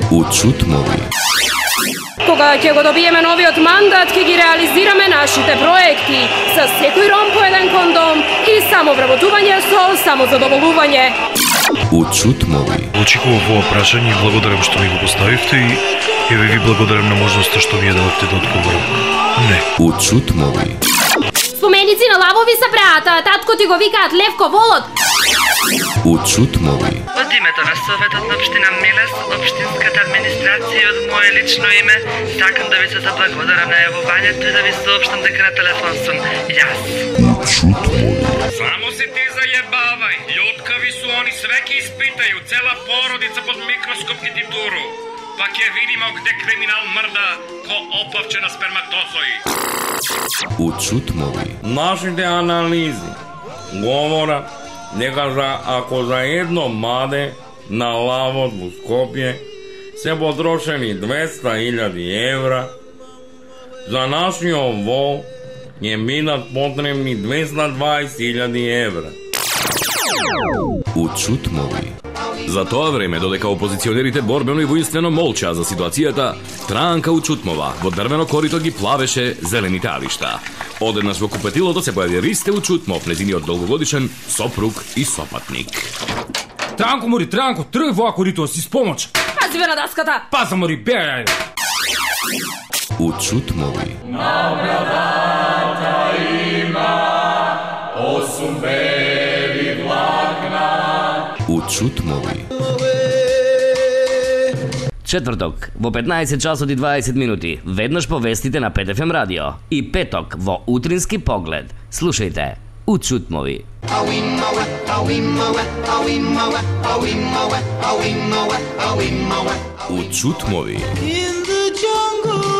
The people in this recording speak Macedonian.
U Čutmovi. Кога ќе го добиеме новиот мандат, ќе ги реализираме нашите проекти со секој ром по еден кондом и самовработување со самозадоволување. U Čutmovi. Очекував ова прашање и благодарам што ми го поставивте и еве ви благодарам на можноста што ми ја дадовте да одговорам. Не. U Čutmovi. Споменици на лавови се правата, татко ти го викаат Левко Волот. U Čutmovi. Од името на Советот на општина Милес, општинската администрација од мое лично име, сакам да ви се заблагодарам на јавувањето и да ви соопштам дека на телефон сум јас. U Čutmovi. Само се ти зајебавај, љуткави су они, све ки испитају, цела породица под микроскоп ки ти туру. Па ќе видимо где криминал мрда ко опавчена сперматозои. U Čutmovi. Нашите анализи говорат дека ако за едно маде на лавот во Скопје се потрошени 200.000 евра, за нашиот вол ќе бидат потребни 220.000 евра. U Čutmovi. За тоа време, додека опозиционерите борбено и воинствено молчаа за ситуацијата, Транка у Чутмова во дрвено корито ги плавеше зелените авишта. Одеднаш во купатилото се појави Ристе у Чутмов, незиниот долгогодишен сопруг и сопатник. Транко, мори, Транко, тръгни во корито, си спомоч. Пази бе на даската. Паза, мори, бегај. U Čutmovi. На брадата има 8 бели влакна. U Čutmovi. Четврток во 15 часот и 20 минути, веднаш по вестите на ПТФМ радио и петок во утрински поглед. Слушајте У Чутмови. U Čutmovi. In the jungle.